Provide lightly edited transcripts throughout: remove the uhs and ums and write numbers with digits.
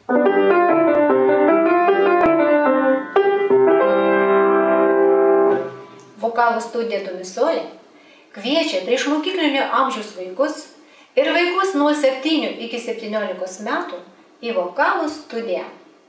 Vokalo studija Domisolė kviečia priešmokyklinio amžiaus vaikus ir vaikus nuo 7 iki 17 metų į vokalo studiją.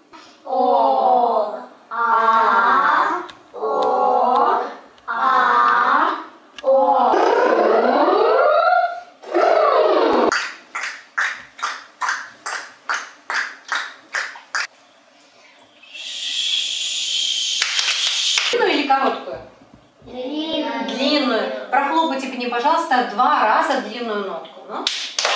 Длинную или короткую? Длинную. Прохлопайте мне, пожалуйста, 2 раза длинную нотку. Ну?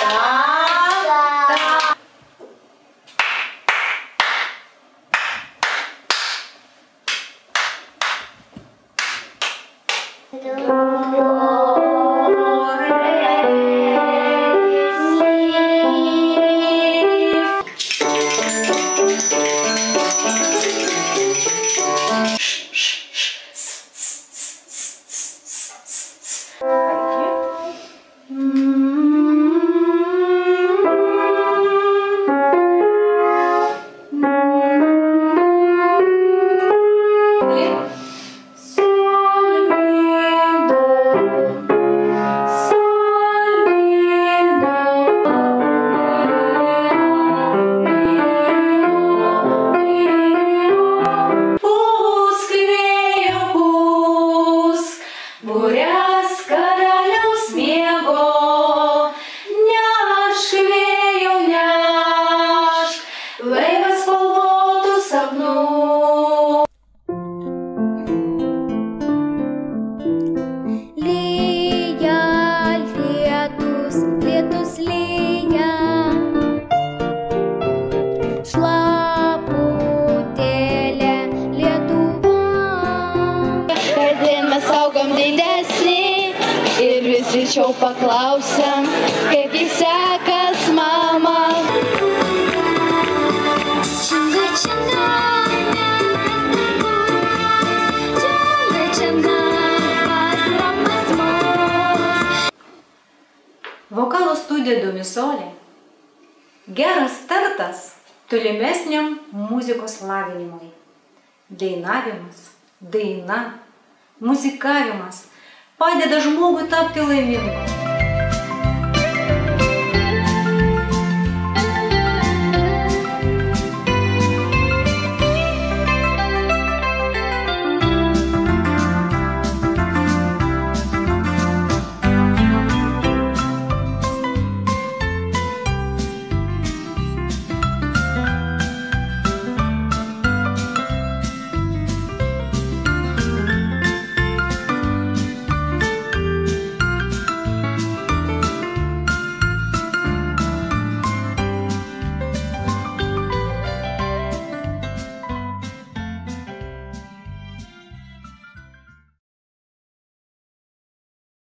Ir vis rečiau paklausiam, kaip jis sekas, mama. Vokalo studija Domisolė geras startas tolimesniam muzikos lavinimui. Dainavimas, daina, muzikavimas padeda žmogui tapti laimingu.